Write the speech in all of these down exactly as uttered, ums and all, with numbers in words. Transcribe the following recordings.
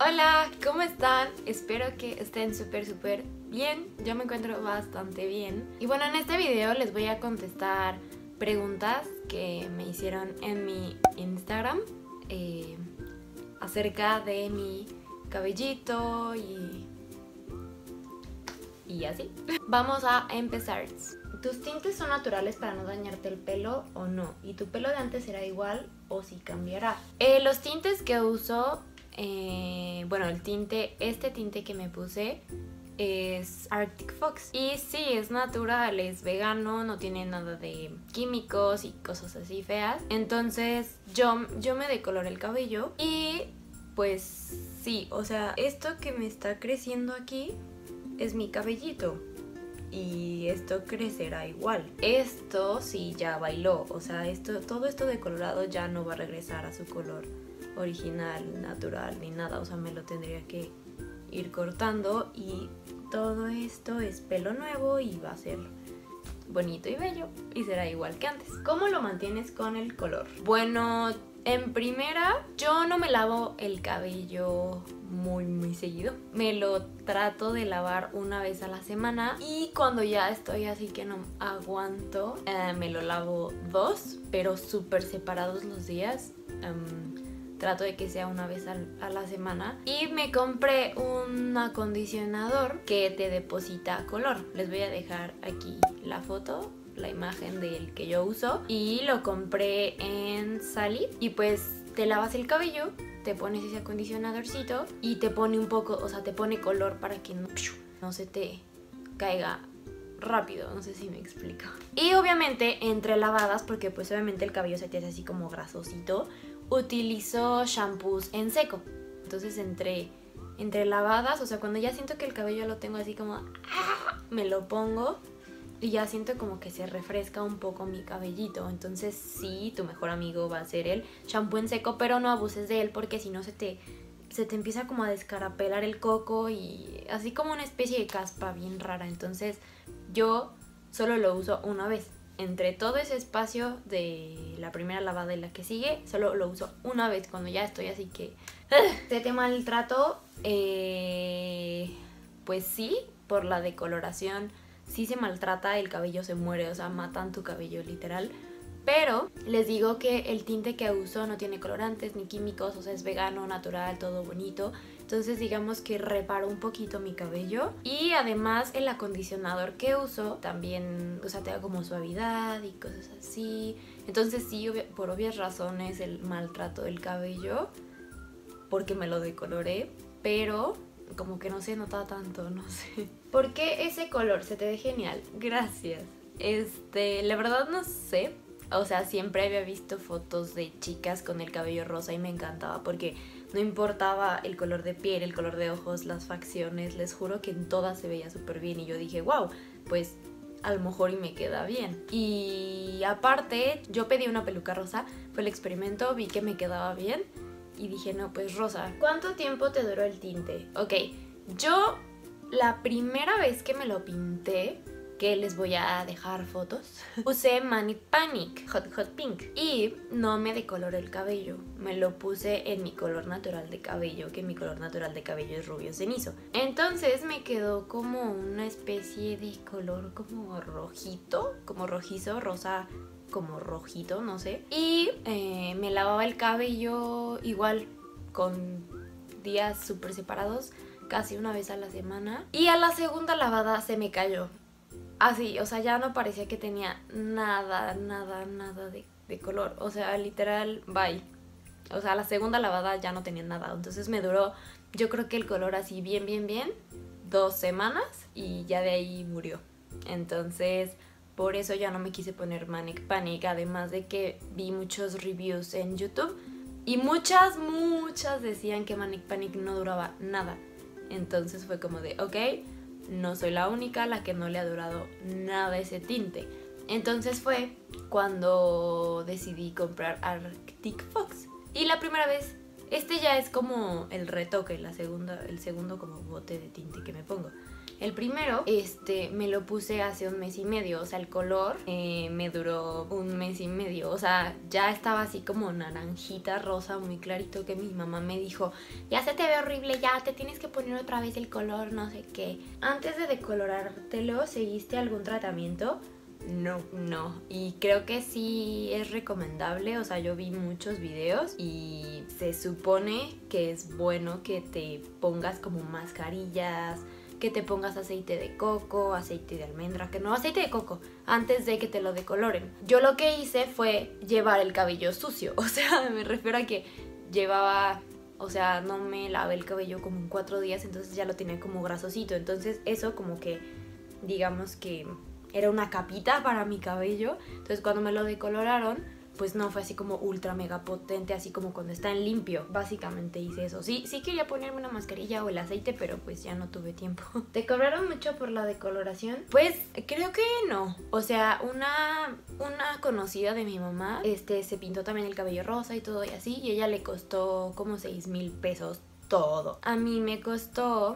Hola, ¿cómo están? Espero que estén súper súper bien. Yo me encuentro bastante bien. Y bueno, en este video les voy a contestar preguntas que me hicieron en mi Instagram eh, acerca de mi cabellito y, y así. Vamos a empezar. ¿Tus tintes son naturales para no dañarte el pelo o no? ¿Y tu pelo de antes será igual o si cambiará? Eh, los tintes que uso, eh, bueno, el tinte, este tinte que me puse es Arctic Fox. Y sí, es natural, es vegano, no tiene nada de químicos y cosas así feas. Entonces yo, yo me decoloré el cabello y pues sí, o sea, esto que me está creciendo aquí es mi cabellito. Y esto crecerá igual. Esto sí ya bailó, o sea, esto, todo esto decolorado ya no va a regresar a su color original, natural, ni nada. O sea, me lo tendría que ir cortando y todo esto es pelo nuevo y va a ser bonito y bello y será igual que antes. ¿Cómo lo mantienes con el color? Bueno, en primera, yo no me lavo el cabello muy muy seguido. Me lo trato de lavar una vez a la semana y cuando ya estoy así que no aguanto, eh, me lo lavo dos, pero súper separados los días. Um, trato de que sea una vez a, a la semana. Y me compré un acondicionador que te deposita color. Les voy a dejar aquí la foto, la imagen del que yo uso, y lo compré en Sally. Y pues te lavas el cabello, te pones ese acondicionadorcito y te pone un poco, o sea, te pone color para que no, no se te caiga rápido, no sé si me explico. Y obviamente entre lavadas, porque pues obviamente el cabello se te hace así como grasosito, utilizo shampoos en seco. Entonces entre, entre lavadas, o sea, cuando ya siento que el cabello lo tengo así como, ¡ah!, me lo pongo y ya siento como que se refresca un poco mi cabellito. Entonces sí, tu mejor amigo va a ser el shampoo en seco, pero no abuses de él porque si no se te, se te empieza como a descarapelar el coco y así como una especie de caspa bien rara. Entonces yo solo lo uso una vez. Entre todo ese espacio de la primera lavada y la que sigue, solo lo uso una vez cuando ya estoy así que... Este tema del trato, eh, pues sí, por la decoloración. Sí se maltrata, el cabello se muere, o sea, matan tu cabello literal. Pero les digo que el tinte que uso no tiene colorantes ni químicos, o sea, es vegano, natural, todo bonito. Entonces digamos que reparo un poquito mi cabello. Y además el acondicionador que uso también, o sea, te da como suavidad y cosas así. Entonces sí, por obvias razones el maltrato del cabello, porque me lo decoloré, pero como que no se nota tanto, no sé. ¿Por qué ese color? Se te ve genial. Gracias. Este, la verdad no sé. O sea, siempre había visto fotos de chicas con el cabello rosa y me encantaba porque no importaba el color de piel, el color de ojos, las facciones. Les juro que en todas se veía súper bien y yo dije, wow, pues a lo mejor y me queda bien. Y aparte, yo pedí una peluca rosa, fue el experimento, vi que me quedaba bien y dije, no, pues rosa. ¿Cuánto tiempo te duró el tinte? Ok, yo la primera vez que me lo pinté, que les voy a dejar fotos, usé Manic Panic Hot Hot Pink y no me decoloré el cabello. Me lo puse en mi color natural de cabello, que mi color natural de cabello es rubio cenizo. Entonces me quedó como una especie de color como rojito, como rojizo, rosa, como rojito, no sé. Y eh, me lavaba el cabello igual, con días súper separados, casi una vez a la semana. Y a la segunda lavada se me cayó. Así, o sea, ya no parecía que tenía nada, nada, nada de, de color. O sea, literal, bye. O sea, la segunda lavada ya no tenía nada. Entonces me duró, yo creo que el color así bien, bien, bien, dos semanas y ya de ahí murió. Entonces, por eso ya no me quise poner Manic Panic. Además de que vi muchos reviews en YouTube y muchas, muchas decían que Manic Panic no duraba nada. Entonces fue como de, ok, no soy la única a la que no le ha durado nada ese tinte. Entonces fue cuando decidí comprar Arctic Fox. Y la primera vez, este ya es como el retoque, la segunda, el segundo como bote de tinte que me pongo. El primero, este, me lo puse hace un mes y medio, o sea, el color eh, me duró un mes y medio, o sea, ya estaba así como naranjita, rosa, muy clarito, que mi mamá me dijo, ya se te ve horrible, ya te tienes que poner otra vez el color, no sé qué. Antes de decolorártelo, ¿seguiste algún tratamiento? No, no, y creo que sí es recomendable, o sea, yo vi muchos videos y se supone que es bueno que te pongas como mascarillas, que te pongas aceite de coco, aceite de almendra, que no, aceite de coco, antes de que te lo decoloren. Yo lo que hice fue llevar el cabello sucio, o sea, me refiero a que llevaba, o sea, no me lavé el cabello como en cuatro días, entonces ya lo tenía como grasosito, entonces eso como que, digamos que era una capita para mi cabello, entonces cuando me lo decoloraron, pues no fue así como ultra mega potente, así como cuando está en limpio. Básicamente hice eso. Sí, sí quería ponerme una mascarilla o el aceite, pero pues ya no tuve tiempo. ¿Te cobraron mucho por la decoloración? Pues creo que no. O sea, una, una conocida de mi mamá este, se pintó también el cabello rosa y todo y así, y ella le costó como seis mil pesos todo. A mí me costó,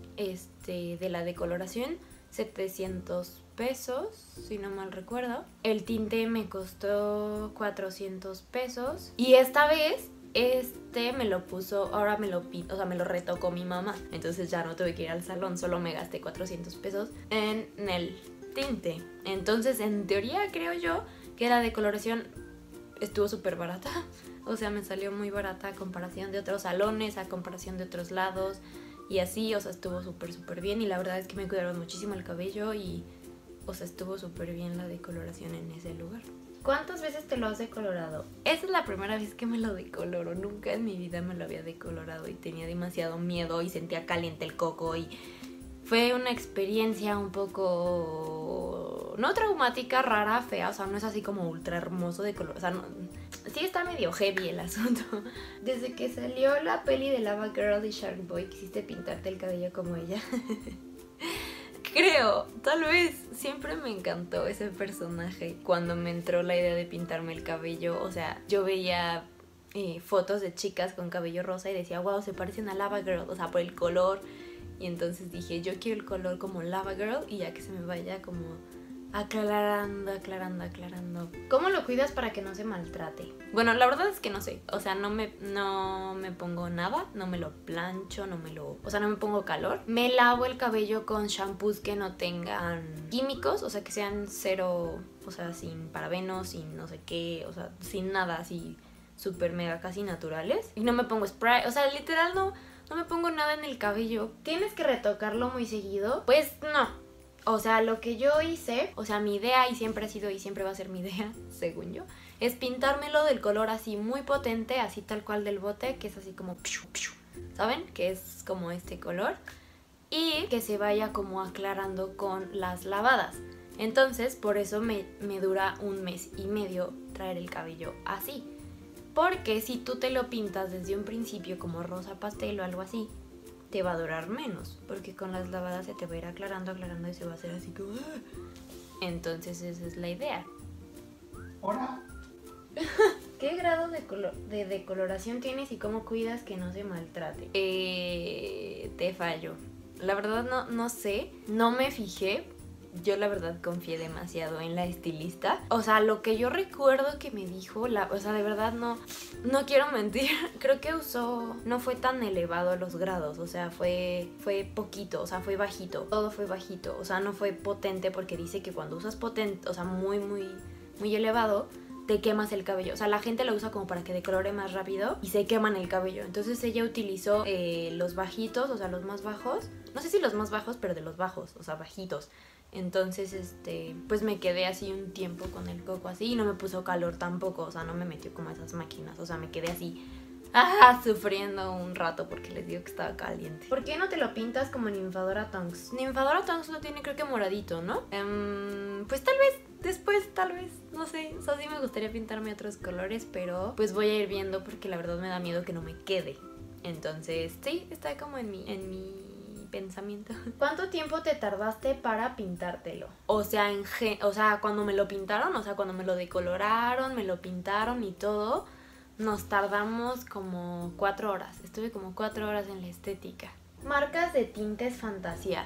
este, de la decoloración, setecientos pesos, si no mal recuerdo. El tinte me costó cuatrocientos pesos. Y esta vez, este me lo puso, ahora me lo pintó, o sea, me lo retocó mi mamá. Entonces ya no tuve que ir al salón, solo me gasté cuatrocientos pesos en el tinte. Entonces, en teoría, creo yo que la decoloración estuvo súper barata. O sea, me salió muy barata a comparación de otros salones, a comparación de otros lados. Y así, o sea, estuvo súper, súper bien. Y la verdad es que me cuidaron muchísimo el cabello y, o sea, estuvo súper bien la decoloración en ese lugar. ¿Cuántas veces te lo has decolorado? Esa es la primera vez que me lo decoloro. Nunca en mi vida me lo había decolorado y tenía demasiado miedo y sentía caliente el coco y fue una experiencia un poco, no traumática, rara, fea. O sea, no es así como ultra hermoso de color. O sea, no, sí está medio heavy el asunto. Desde que salió la peli de Lava Girl y Shark Boy, ¿quisiste pintarte el cabello como ella? Creo, tal vez. Siempre me encantó ese personaje. Cuando me entró la idea de pintarme el cabello, o sea, yo veía eh, fotos de chicas con cabello rosa y decía, wow, se parecen a Lava Girl, o sea, por el color. Y entonces dije, yo quiero el color como Lava Girl y ya que se me vaya como aclarando, aclarando, aclarando. ¿Cómo lo cuidas para que no se maltrate? Bueno, la verdad es que no sé. O sea, no me, no me pongo nada, no me lo plancho, no me lo... O sea, no me pongo calor. Me lavo el cabello con shampoos que no tengan químicos, o sea, que sean cero, o sea, sin parabenos, sin no sé qué, o sea, sin nada así súper mega casi naturales. Y no me pongo spray, o sea, literal no... No me pongo nada en el cabello. ¿Tienes que retocarlo muy seguido? Pues no. O sea, lo que yo hice, o sea, mi idea, y siempre ha sido y siempre va a ser mi idea, según yo, es pintármelo del color así muy potente, así tal cual del bote, que es así como... ¿Saben? Que es como este color. Y que se vaya como aclarando con las lavadas. Entonces, por eso me, me dura un mes y medio traer el cabello así. Porque si tú te lo pintas desde un principio como rosa pastel o algo así, te va a durar menos. Porque con las lavadas se te va a ir aclarando, aclarando y se va a hacer así como... Entonces esa es la idea. ¿Hola? ¿Qué grado de, color, de decoloración tienes y cómo cuidas que no se maltrate? Eh, te fallo. La verdad no, no sé, no me fijé. Yo la verdad confié demasiado en la estilista. O sea, lo que yo recuerdo que me dijo, la, o sea, de verdad no, no quiero mentir. Creo que usó, no fue tan elevado los grados, o sea, fue, fue poquito, o sea, fue bajito. Todo fue bajito, o sea, no fue potente porque dice que cuando usas potente, o sea, muy, muy, muy elevado, te quemas el cabello. O sea, la gente lo usa como para que decolore más rápido y se queman el cabello. Entonces ella utilizó eh, los bajitos, o sea, los más bajos. No sé si los más bajos, pero de los bajos, o sea, bajitos. Entonces, este, pues me quedé así un tiempo con el coco así y no me puso calor tampoco, o sea, no me metió como esas máquinas, o sea, me quedé así, ah, sufriendo un rato porque les digo que estaba caliente. ¿Por qué no te lo pintas como Ninfadora Tonks? Ninfadora Tonks lo tiene creo que moradito, ¿no? Um, pues tal vez, después, tal vez, no sé, o sea, sí me gustaría pintarme otros colores, pero pues voy a ir viendo porque la verdad me da miedo que no me quede. Entonces, sí, está como en mi, en mi pensamiento. ¿Cuánto tiempo te tardaste para pintártelo? O sea, en gen o sea, cuando me lo pintaron, o sea, cuando me lo decoloraron, me lo pintaron y todo, nos tardamos como cuatro horas. Estuve como cuatro horas en la estética. Marcas de tintes fantasía.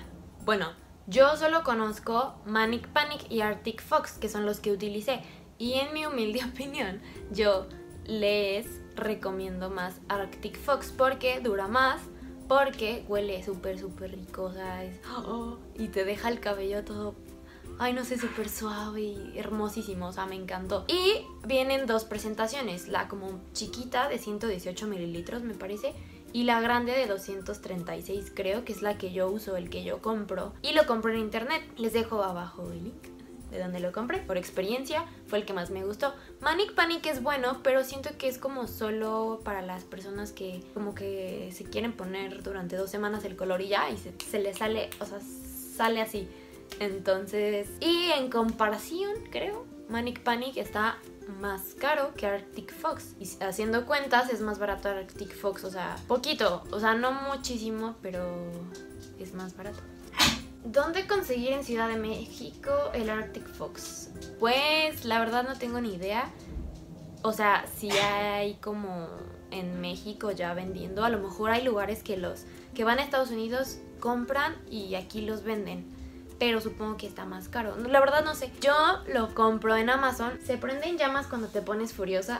Bueno, yo solo conozco Manic Panic y Arctic Fox, que son los que utilicé. Y en mi humilde opinión, yo les recomiendo más Arctic Fox porque dura más, porque huele súper, súper rico, o sea, es, oh, y te deja el cabello todo, ay, no sé, súper suave y hermosísimo, o sea, me encantó. Y vienen dos presentaciones, la como chiquita de ciento dieciocho mililitros, me parece, y la grande de doscientos treinta y seis, creo, que es la que yo uso, el que yo compro. Y lo compro en internet, les dejo abajo el link de donde lo compré. Por experiencia, fue el que más me gustó. Manic Panic es bueno, pero siento que es como solo para las personas que como que se quieren poner durante dos semanas el color y ya, y se, se les sale, o sea, sale así. Entonces, y en comparación, creo, Manic Panic está más caro que Arctic Fox. Y haciendo cuentas, es más barato Arctic Fox, o sea, poquito, o sea, no muchísimo, pero es más barato. ¿Dónde conseguir en Ciudad de México el Arctic Fox? Pues la verdad no tengo ni idea. O sea, si hay como en México ya vendiendo, a lo mejor hay lugares que los que van a Estados Unidos compran y aquí los venden, pero supongo que está más caro. La verdad no sé. Yo lo compro en Amazon. ¿Se prende en llamas cuando te pones furiosa?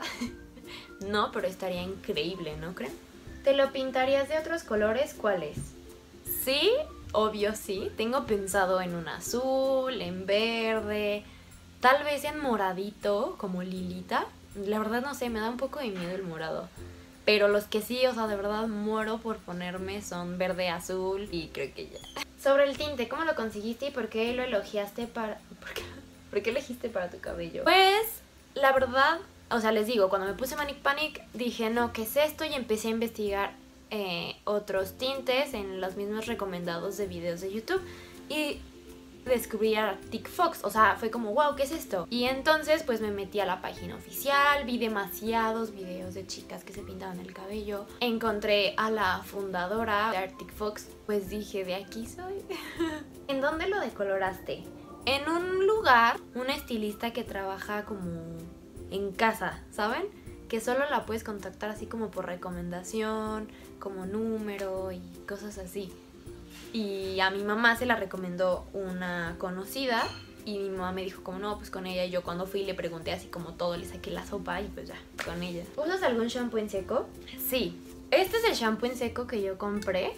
No, pero estaría increíble, ¿no creen? ¿Te lo pintarías de otros colores? ¿Cuáles? Sí, obvio sí. Tengo pensado en un azul, en verde, tal vez en moradito, como lilita. La verdad no sé, me da un poco de miedo el morado. Pero los que sí, o sea, de verdad muero por ponerme son verde, azul y creo que ya. Sobre el tinte, ¿cómo lo conseguiste y por qué lo elogiaste para... ¿Por qué, ¿Por qué elegiste para tu cabello? Pues, la verdad, o sea, les digo, cuando me puse Manic Panic dije, no, ¿qué es esto? Y empecé a investigar eh, otros tintes en los mismos recomendados de videos de YouTube y descubrí a Arctic Fox, o sea, fue como, wow, ¿qué es esto? Y entonces pues me metí a la página oficial, vi demasiados videos de chicas que se pintaban el cabello, encontré a la fundadora de Arctic Fox, pues dije, de aquí soy. ¿En dónde lo decoloraste? En un lugar, una estilista que trabaja como en casa, ¿saben? Que solo la puedes contactar así como por recomendación, como número y cosas así. Y a mi mamá se la recomendó una conocida y mi mamá me dijo como no, pues con ella. Y yo cuando fui le pregunté así como todo, le saqué la sopa y pues ya, con ella. ¿Usas algún shampoo en seco? Sí, este es el shampoo en seco que yo compré.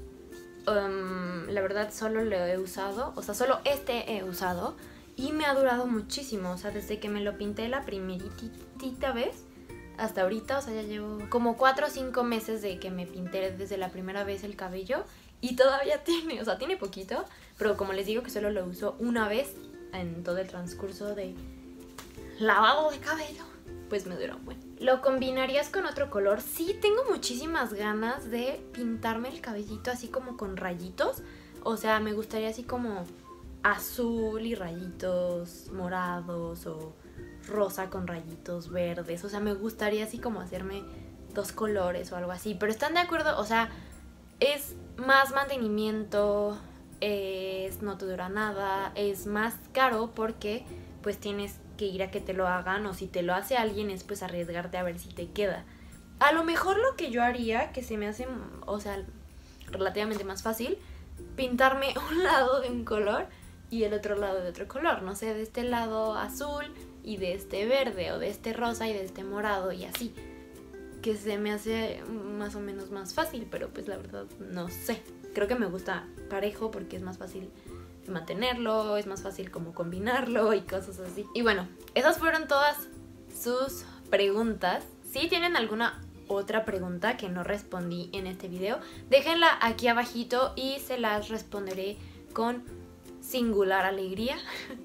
Um, la verdad solo lo he usado, o sea, solo este he usado y me ha durado muchísimo. O sea, desde que me lo pinté la primeritita vez hasta ahorita, o sea, ya llevo como cuatro o cinco meses de que me pinté desde la primera vez el cabello. Y todavía tiene, o sea, tiene poquito, pero como les digo que solo lo uso una vez en todo el transcurso de lavado de cabello, pues me duró un buen. ¿Lo combinarías con otro color? Sí, tengo muchísimas ganas de pintarme el cabellito así como con rayitos. O sea, me gustaría así como azul y rayitos morados o rosa con rayitos verdes. O sea, me gustaría así como hacerme dos colores o algo así. Pero ¿están de acuerdo? O sea, es más mantenimiento, es, no te dura nada, es más caro porque pues tienes que ir a que te lo hagan, o si te lo hace alguien es pues arriesgarte a ver si te queda. A lo mejor lo que yo haría, que se me hace, o sea, relativamente más fácil, pintarme un lado de un color y el otro lado de otro color, no sé, de este lado azul y de este verde, o de este rosa y de este morado y así. Que se me hace más o menos más fácil, pero pues la verdad no sé. Creo que me gusta parejo porque es más fácil mantenerlo, es más fácil como combinarlo y cosas así. Y bueno, esas fueron todas sus preguntas. Si tienen alguna otra pregunta que no respondí en este video, déjenla aquí abajito y se las responderé con singular alegría.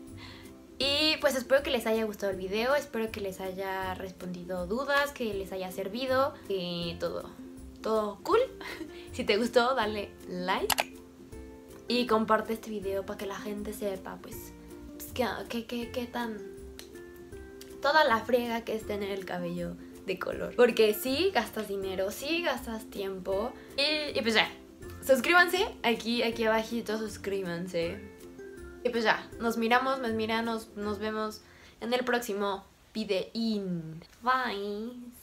Y pues espero que les haya gustado el video, espero que les haya respondido dudas, que les haya servido, que todo, todo cool. Si te gustó, dale like y comparte este video para que la gente sepa pues, pues que, que, que, que tan... toda la friega que es tener el cabello de color. Porque sí gastas dinero, sí gastas tiempo y, y pues ya, suscríbanse, aquí, aquí abajito suscríbanse. Y pues ya, nos miramos, nos miramos, nos vemos en el próximo videín. Bye.